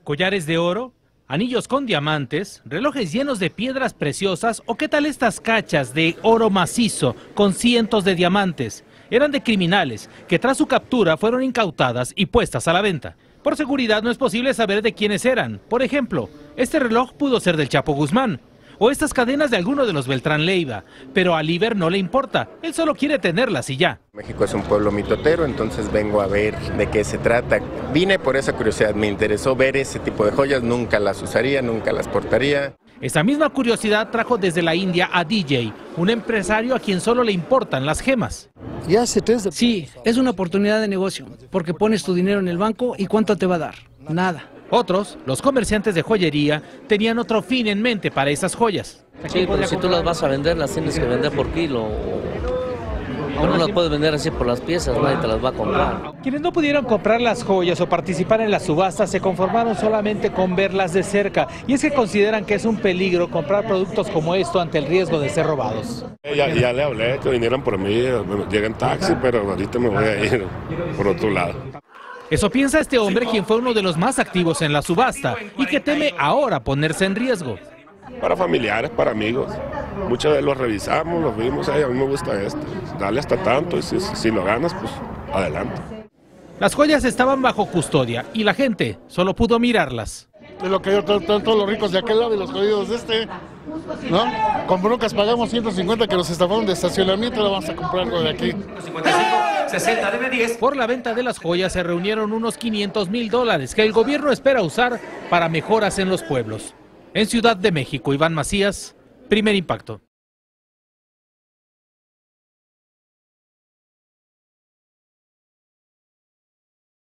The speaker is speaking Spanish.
¿Collares de oro? ¿Anillos con diamantes? ¿Relojes llenos de piedras preciosas? ¿O qué tal estas cachas de oro macizo con cientos de diamantes? Eran de criminales que tras su captura fueron incautadas y puestas a la venta. Por seguridad no es posible saber de quiénes eran. Por ejemplo, este reloj pudo ser del Chapo Guzmán. O estas cadenas de alguno de los Beltrán Leiva. Pero a Líber no le importa, él solo quiere tenerlas y ya. México es un pueblo mitotero, entonces vengo a ver de qué se trata. Vine por esa curiosidad, me interesó ver ese tipo de joyas, nunca las usaría, nunca las portaría. Esa misma curiosidad trajo desde la India a DJ, un empresario a quien solo le importan las gemas. Sí, es una oportunidad de negocio, porque pones tu dinero en el banco y ¿cuánto te va a dar? Nada. Otros, los comerciantes de joyería, tenían otro fin en mente para esas joyas. Sí, pero si tú las vas a vender, las tienes que vender por kilo. Pero no las puedes vender así por las piezas, nadie te las va a comprar. Quienes no pudieron comprar las joyas o participar en las subastas se conformaron solamente con verlas de cerca. Y es que consideran que es un peligro comprar productos como esto ante el riesgo de ser robados. Ya le hablé, que vinieran por mí, llegué en taxi, pero ahorita me voy a ir por otro lado. Eso piensa este hombre, quien fue uno de los más activos en la subasta y que teme ahora ponerse en riesgo. Para familiares, para amigos. Muchas veces los revisamos, los vimos, a mí me gusta esto. Dale hasta tanto y si lo ganas, pues adelante. Las joyas estaban bajo custodia y la gente solo pudo mirarlas. De lo que todos los ricos de aquel lado y los jodidos de este, ¿no? Con broncas pagamos 150 que nos estafaron de estacionamiento, ahora vamos a comprar algo de aquí. 55, 60, deme 10. Por la venta de las joyas se reunieron unos $500,000 que el gobierno espera usar para mejoras en los pueblos. En Ciudad de México, Iván Macías, Primer Impacto.